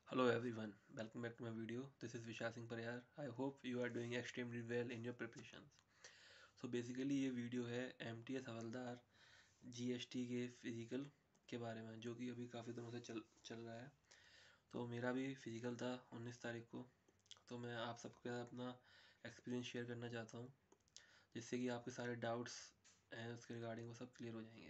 Hello everyone, welcome back to my video. This is Vishal Singh Pariyar. I hope you are doing extremely well in your preparations. So basically ये video है MTS हवलदार GST के physical के बारे में, जो कि अभी काफ़ी दिनों से चल रहा है। तो मेरा भी फिज़िकल था 19 तारीख को। तो मैं आप सबके साथ अपना एक्सपीरियंस शेयर करना चाहता हूँ, जिससे कि आपके सारे डाउट्स हैं उसके रिगार्डिंग वो सब क्लियर हो जाएंगे।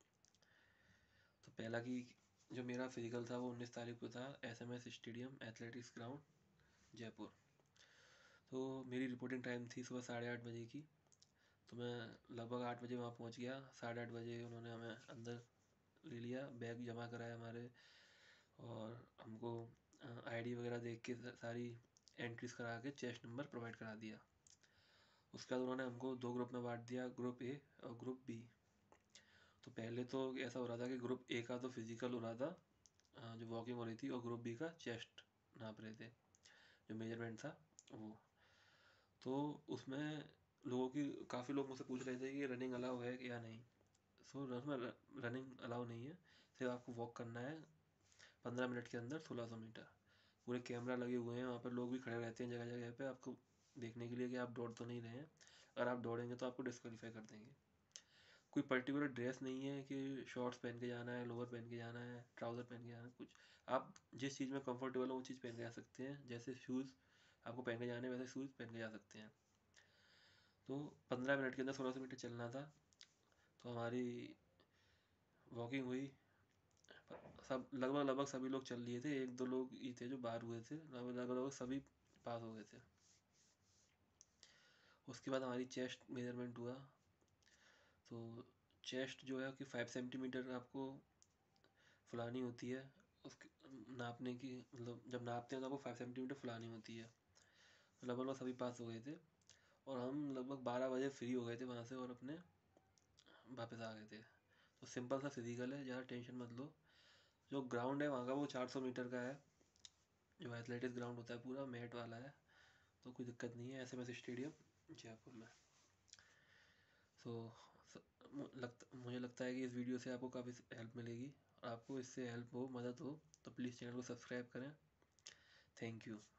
तो पहला कि जो मेरा फिज़िकल था वो 19 तारीख को था SMS stadium athletics ground Jaipur. तो मेरी रिपोर्टिंग टाइम थी सुबह 8:30 बजे की। तो मैं लगभग 8 बजे वहाँ पहुँच गया। 8:30 बजे उन्होंने हमें अंदर ले लिया, बैग जमा कराया हमारे, और हमको आईडी वगैरह देख के सारी एंट्रीज करा के चेस्ट नंबर प्रोवाइड करा दिया। उसके बाद उन्होंने हमको दो ग्रुप में बांट दिया, ग्रुप ए और ग्रुप बी। तो पहले तो ऐसा हो रहा था कि ग्रुप ए का तो फिजिकल हो रहा था, जो वॉकिंग हो रही थी, और ग्रुप बी का चेस्ट नाप रहे थे, जो मेजरमेंट था वो। तो उसमें लोगों की काफ़ी लोग मुझसे पूछ रहे थे कि रनिंग अलाउ है या नहीं। सो उसमें रनिंग अलाउ नहीं है, सिर्फ आपको वॉक करना है 15 मिनट के अंदर 1600 मीटर। पूरे कैमरा लगे हुए हैं, वहाँ पर लोग भी खड़े रहते हैं जगह जगह पे आपको देखने के लिए कि आप दौड़ तो नहीं रहे हैं। अगर आप दौड़ेंगे तो आपको डिस्क्वालीफाई कर देंगे। कोई पर्टिकुलर ड्रेस नहीं है कि शॉर्ट्स पहन के जाना है, लोअर पहन के जाना है, ट्राउज़र पहन के जाना है। कुछ आप जिस चीज़ में कंफर्टेबल हो वो चीज़ पहन के जा सकते हैं। जैसे शूज़ आपको पहन के जाने, वैसे शूज़ पहन के जा सकते हैं। तो 15 मिनट के अंदर 1600 मीटर चलना था। तो हमारी वॉकिंग हुई। सब लगभग लगभग सभी लोग चल लिए थे, एक दो लोग ही थे जो बाहर हुए थे, लगभग लगभग सभी पास हो गए थे। उसके बाद हमारी चेस्ट मेजरमेंट हुआ। तो चेस्ट जो है कि 5 सेंटीमीटर आपको फुलानी होती है। उसके नापने की, मतलब जब नापते हैं तो आपको 5 सेंटीमीटर फुलानी होती है। लगभग लगभग सभी पास हो गए थे, और हम लगभग 12 बजे फ्री हो गए थे वहाँ से और अपने वापस आ गए थे। तो सिंपल सा फिजिकल है, ज़्यादा टेंशन मत लो। जो ग्राउंड है वहाँ का वो 400 मीटर का है, जो एथलेटिक्स ग्राउंड होता है पूरा मैट वाला है। तो कोई दिक्कत नहीं है, SMS स्टेडियम जयपुर में। सो मुझे लगता है कि इस वीडियो से आपको काफ़ी हेल्प मिलेगी, और आपको इससे हेल्प हो, मदद हो, तो प्लीज़ चैनल को सब्सक्राइब करें। Thank you.